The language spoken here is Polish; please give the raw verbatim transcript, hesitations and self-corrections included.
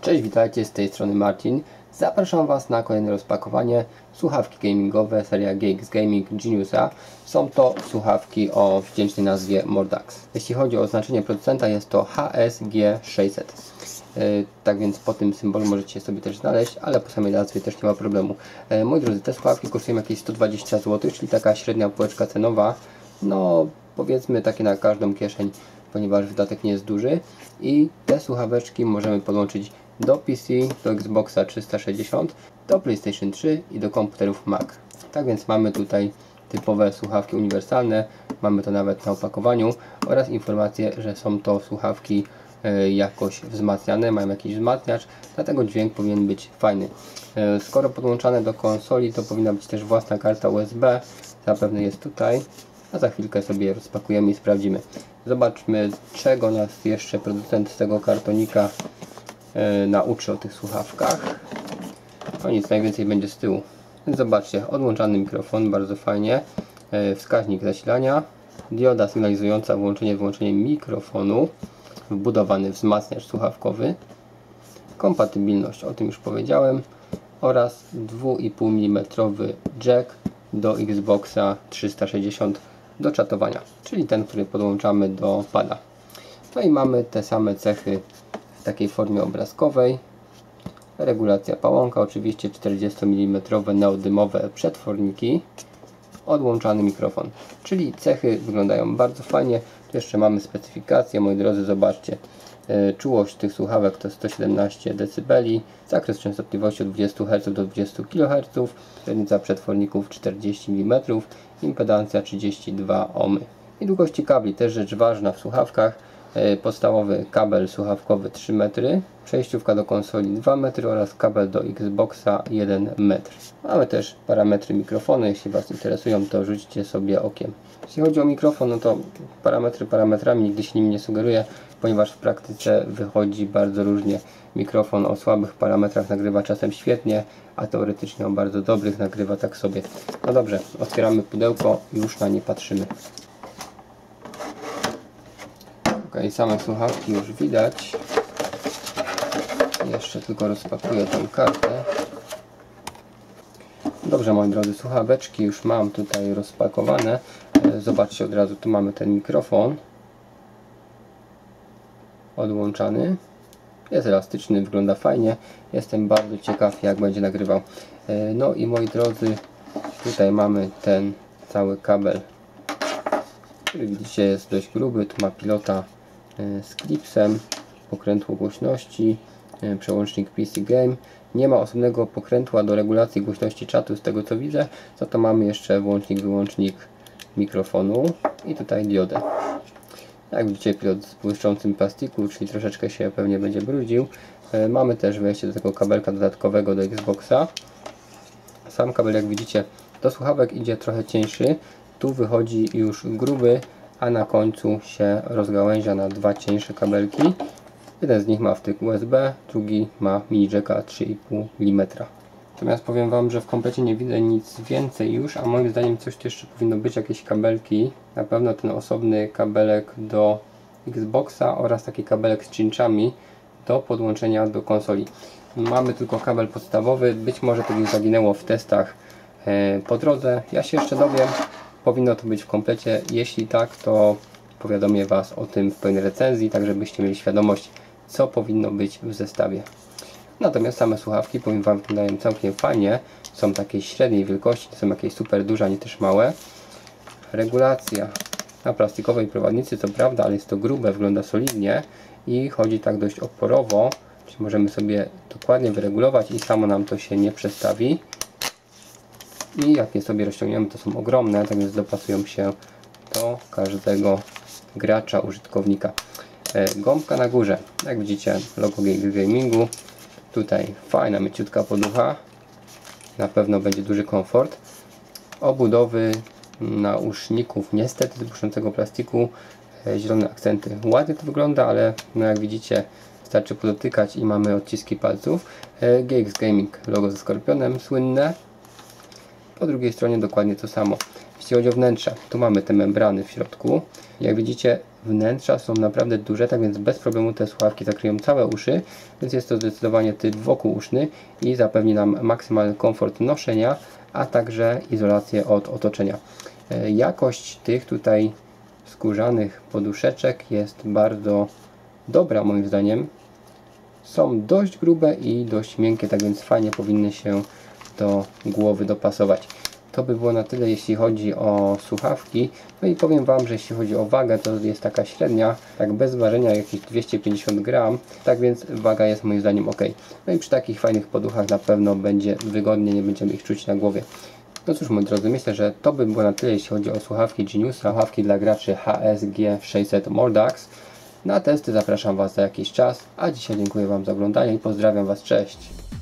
Cześć, witajcie, z tej strony Marcin. Zapraszam Was na kolejne rozpakowanie. Słuchawki gamingowe, seria G X Gaming Geniusa. Są to słuchawki o wdzięcznej nazwie Mordax. Jeśli chodzi o oznaczenie producenta, jest to H S G sześćset. Yy, tak więc po tym symbolu możecie sobie też znaleźć, ale po samej nazwie też nie ma problemu. Yy, moi drodzy, te słuchawki kosztują jakieś sto dwadzieścia złotych, czyli taka średnia półeczka cenowa. No, powiedzmy takie na każdą kieszeń, ponieważ wydatek nie jest duży. I te słuchaweczki możemy podłączyć do P C, do Xboxa trzysta sześćdziesiąt, do PlayStation trzy i do komputerów Mac. Tak więc mamy tutaj typowe słuchawki uniwersalne, mamy to nawet na opakowaniu oraz informację, że są to słuchawki y, jakoś wzmacniane, mają jakiś wzmacniacz, dlatego dźwięk powinien być fajny. Y, skoro podłączane do konsoli, to powinna być też własna karta U S B, zapewne jest tutaj, a za chwilkę sobie rozpakujemy i sprawdzimy. Zobaczmy, czego nas jeszcze producent z tego kartonika Yy, nauczy o tych słuchawkach. No nic, najwięcej będzie z tyłu. Więc zobaczcie, odłączany mikrofon, bardzo fajnie. Yy, wskaźnik zasilania, dioda sygnalizująca włączenie wyłączenie mikrofonu, wbudowany wzmacniacz słuchawkowy, kompatybilność, o tym już powiedziałem, oraz dwa i pół milimetra jack do Xboxa trzysta sześćdziesiąt do czatowania, czyli ten, który podłączamy do pada. No i mamy te same cechy w takiej formie obrazkowej. Regulacja pałąka, oczywiście czterdzieści milimetrów neodymowe przetworniki, odłączany mikrofon, czyli cechy wyglądają bardzo fajnie. Tu jeszcze mamy specyfikację, moi drodzy, zobaczcie. Yy, czułość tych słuchawek to sto siedemnaście decybeli, zakres częstotliwości od dwudziestu herców do dwudziestu kiloherców, średnica przetworników czterdzieści milimetrów, impedancja trzydzieści dwa ohmy. I długości kabli, też rzecz ważna w słuchawkach. Podstawowy kabel słuchawkowy trzy metry, przejściówka do konsoli dwa metry oraz kabel do Xboxa jeden metr. Mamy też parametry mikrofonu, jeśli Was interesują, to rzućcie sobie okiem. Jeśli chodzi o mikrofon, no to parametry parametrami, nigdy się nimi nie sugeruję, ponieważ w praktyce wychodzi bardzo różnie. Mikrofon o słabych parametrach nagrywa czasem świetnie, a teoretycznie o bardzo dobrych nagrywa tak sobie. No dobrze, otwieramy pudełko i już na nie patrzymy. Ok, same słuchawki już widać. Jeszcze tylko rozpakuję tą kartę. Dobrze, moi drodzy, słuchaweczki już mam tutaj rozpakowane. Zobaczcie od razu, tu mamy ten mikrofon odłączany. Jest elastyczny, wygląda fajnie. Jestem bardzo ciekaw, jak będzie nagrywał. No i moi drodzy, tutaj mamy ten cały kabel, który widzicie jest dość gruby. Tu ma pilota z klipsem, pokrętło głośności, przełącznik P C Game. Nie ma osobnego pokrętła do regulacji głośności czatu, z tego co widzę. Za to mamy jeszcze włącznik, wyłącznik mikrofonu i tutaj diodę. Jak widzicie, pilot z błyszczącym plastiku, czyli troszeczkę się pewnie będzie brudził. Mamy też wejście do tego kabelka dodatkowego do Xboxa. Sam kabel, jak widzicie, do słuchawek idzie trochę cieńszy. Tu wychodzi już gruby, a na końcu się rozgałęzia na dwa cieńsze kabelki. Jeden z nich ma wtyk U S B, drugi ma mini jacka trzy i pół milimetra. Natomiast powiem Wam, że w komplecie nie widzę nic więcej już, a moim zdaniem coś tu jeszcze powinno być, jakieś kabelki. Na pewno ten osobny kabelek do Xboxa oraz taki kabelek z cinczami do podłączenia do konsoli. Mamy tylko kabel podstawowy, być może to gdzieś zaginęło w testach po drodze. Ja się jeszcze dowiem. Powinno to być w komplecie, jeśli tak, to powiadomię Was o tym w pełnej recenzji, tak żebyście mieli świadomość, co powinno być w zestawie. Natomiast same słuchawki, powiem Wam, wyglądają całkiem fajnie, są takiej średniej wielkości, to są jakieś super duże, ani też małe. Regulacja na plastikowej prowadnicy, co prawda, ale jest to grube, wygląda solidnie i chodzi tak dość oporowo, czyli możemy sobie dokładnie wyregulować i samo nam to się nie przestawi. I jak je sobie rozciągniemy, to są ogromne, tak więc dopasują się do każdego gracza, użytkownika. E, gąbka na górze, jak widzicie, logo G X Gamingu. Tutaj fajna, mięciutka poducha, na pewno będzie duży komfort. Obudowy nauszników, niestety z błyszczącego plastiku, e, zielone akcenty. Ładnie to wygląda, ale no jak widzicie, wystarczy podotykać i mamy odciski palców. E, G X Gaming, logo ze skorpionem, słynne. Po drugiej stronie dokładnie to samo. Jeśli chodzi o wnętrze, tu mamy te membrany w środku. Jak widzicie, wnętrza są naprawdę duże, tak więc bez problemu te słuchawki zakryją całe uszy, więc jest to zdecydowanie typ wokółuszny i zapewni nam maksymalny komfort noszenia, a także izolację od otoczenia. Jakość tych tutaj skórzanych poduszeczek jest bardzo dobra moim zdaniem. Są dość grube i dość miękkie, tak więc fajnie powinny się do głowy dopasować. To by było na tyle, jeśli chodzi o słuchawki. No i powiem Wam, że jeśli chodzi o wagę, to jest taka średnia, tak bez ważenia jakieś dwieście pięćdziesiąt gram, tak więc waga jest moim zdaniem ok. No i przy takich fajnych poduchach na pewno będzie wygodnie, nie będziemy ich czuć na głowie. No cóż, moi drodzy, myślę, że to by było na tyle, jeśli chodzi o słuchawki Geniusa, słuchawki dla graczy H S G sześćset Mordax. Na testy zapraszam Was za jakiś czas, a dzisiaj dziękuję Wam za oglądanie i pozdrawiam Was, cześć!